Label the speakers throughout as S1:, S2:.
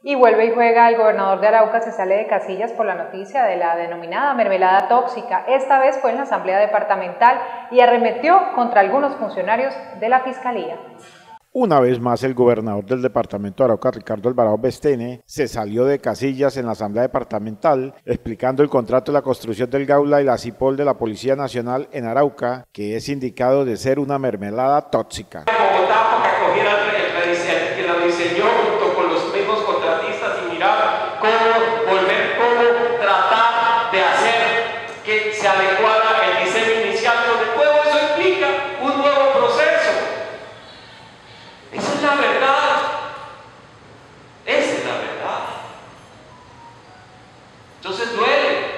S1: Y vuelve y juega, el gobernador de Arauca se sale de casillas por la noticia de la denominada mermelada tóxica. Esta vez fue en la Asamblea Departamental y arremetió contra algunos funcionarios de la Fiscalía.
S2: Una vez más, el gobernador del departamento de Arauca, Ricardo Alvarado Bestene, se salió de casillas en la Asamblea Departamental explicando el contrato de la construcción del Gaula y la Cipol de la Policía Nacional en Arauca, que es indicado de ser una mermelada tóxica.
S3: Bogotá, para que acogiera que la diseñó junto con los mismos contratistas y mirar cómo tratar de hacer que se adecuara el diseño inicial, donde todo eso implica un nuevo proceso. Esa es la verdad. Esa es la verdad. Entonces duele.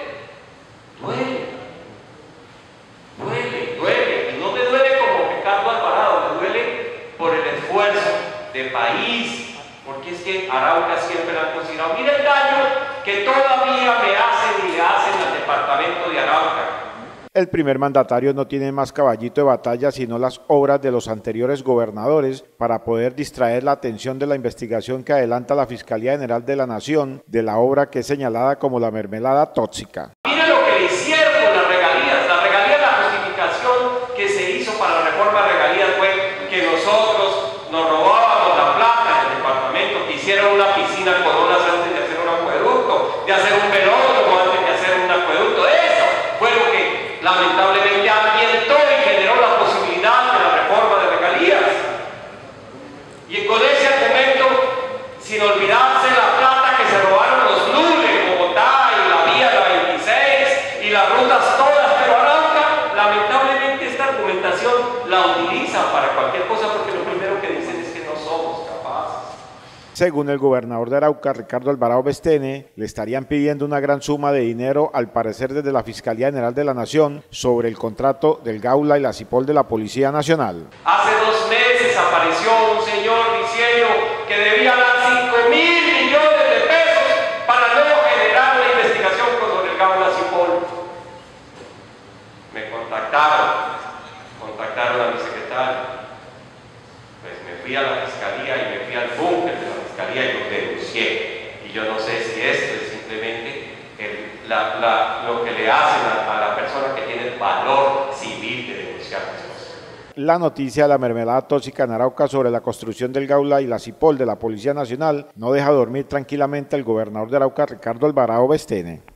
S3: Y no me duele como Ricardo Alvarado, me duele por el esfuerzo de país, porque es que Arauca siempre la han considerado. Mira el daño que todavía me hacen y le hacen al departamento de Arauca.
S2: El primer mandatario no tiene más caballito de batalla sino las obras de los anteriores gobernadores para poder distraer la atención de la investigación que adelanta la Fiscalía General de la Nación de la obra que es señalada como la mermelada tóxica.
S3: Mire lo que le hicieron con las regalías. La justificación que se hizo para la reforma de regalías fue que nosotros nos robábamos la plata en el departamento, que hicieron una piscina con olas antes de hacer un acueducto, de hacer un velódromo antes de hacer un acueducto. Eso fue lo que lamentablemente ambientó y generó la posibilidad de la reforma de regalías. Y con ese argumento, sin olvidarse la plata que se robaron los lules en Bogotá y la vía de la 26 y las rutas todas, pero Arauca, lamentablemente esta argumentación la utilizan para cualquier cosa porque lo primero que dicen es que no somos capaces.
S2: Según el gobernador de Arauca, Ricardo Alvarado Bestene, le estarían pidiendo una gran suma de dinero, al parecer desde la Fiscalía General de la Nación, sobre el contrato del Gaula y la Cipol de la Policía Nacional.
S3: Hace 2 meses apareció un señor diciendo que debía dar 5.000 millones de pesos para no generar una investigación con el Gaula Cipol. Me contactaron a mi secretario. Pues me fui a la Fiscalía y me fui al búnker de la Fiscalía y los denuncié. Y yo no sé si esto es simplemente lo que le hacen a la persona que tiene el valor civil de denunciar las cosas.
S2: La noticia de la mermelada tóxica en Arauca sobre la construcción del Gaula y la Cipol de la Policía Nacional no deja dormir tranquilamente al gobernador de Arauca, Ricardo Alvarado Bestene.